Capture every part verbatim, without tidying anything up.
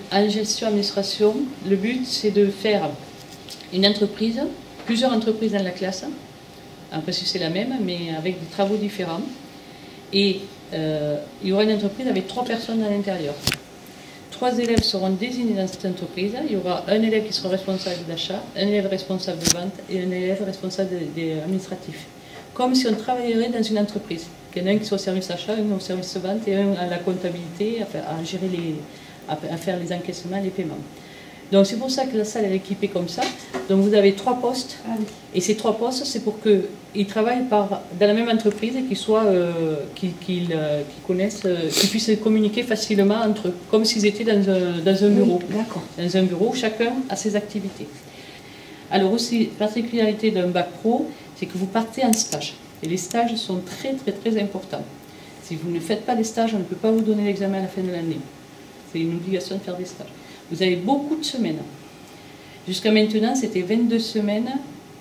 En gestion administration, le but c'est de faire une entreprise, plusieurs entreprises dans la classe. En principe c'est la même, mais avec des travaux différents. Et euh, il y aura une entreprise avec trois personnes à l'intérieur. Trois élèves seront désignés dans cette entreprise. Il y aura un élève qui sera responsable d'achat, un élève responsable de vente et un élève responsable des administratifs. Comme si on travaillerait dans une entreprise. Il y en a un qui soit au service achat, un au service vente et un à la comptabilité, à, gérer les, à faire les encaissements, les paiements. Donc c'est pour ça que la salle est équipée comme ça. Donc vous avez trois postes, ah oui. Et ces trois postes, c'est pour qu'ils travaillent par, dans la même entreprise et qu'ils soient, euh, qu'ils qu'ils, euh, qu'ils connaissent, euh, qu'ils puissent communiquer facilement entre eux, comme s'ils étaient dans un, dans un bureau. Oui, dans un bureau, chacun a ses activités. Alors aussi, particularité d'un bac pro, c'est que vous partez en stage. Et les stages sont très très très importants. Si vous ne faites pas les stages, on ne peut pas vous donner l'examen à la fin de l'année. C'est une obligation de faire des stages. Vous avez beaucoup de semaines. Jusqu'à maintenant, c'était vingt-deux semaines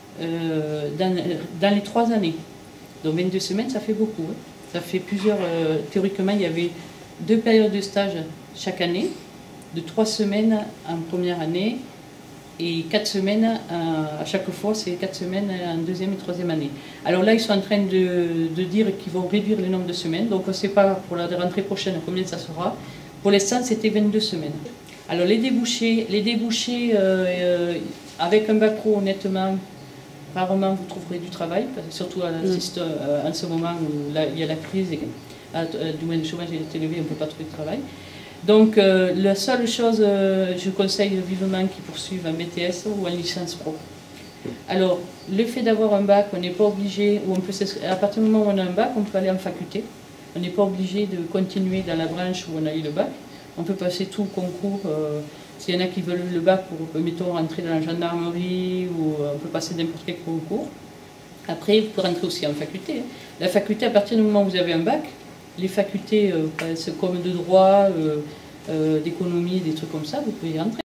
euh, dans, dans les trois années. Donc vingt-deux semaines, ça fait beaucoup. Hein. Ça fait plusieurs... Euh, théoriquement, il y avait deux périodes de stage chaque année, de trois semaines en première année et quatre semaines, euh, à chaque fois, c'est quatre semaines en deuxième et troisième année. Alors là, ils sont en train de, de dire qu'ils vont réduire le nombre de semaines. Donc on ne sait pas pour la rentrée prochaine combien ça sera. Pour l'instant, c'était vingt-deux semaines. Alors les débouchés, les débouchés euh, euh, avec un bac pro, honnêtement, rarement vous trouverez du travail, surtout à, mmh. euh, en ce moment où là, il y a la crise, et euh, du moins le chômage est élevé, on ne peut pas trouver de travail. Donc euh, la seule chose, euh, je conseille vivement qu'ils poursuivent un B T S ou une licence pro. Alors le fait d'avoir un bac, on n'est pas obligé, ou on peut, à partir du moment où on a un bac, on peut aller en faculté. On n'est pas obligé de continuer dans la branche où on a eu le bac. On peut passer tout le concours, euh, s'il y en a qui veulent le bac pour, mettons, rentrer dans la gendarmerie, ou euh, on peut passer n'importe quel concours. Après, vous pouvez rentrer aussi en faculté. La faculté, à partir du moment où vous avez un bac, les facultés euh, comme de droit, euh, euh, d'économie, des trucs comme ça, vous pouvez y rentrer.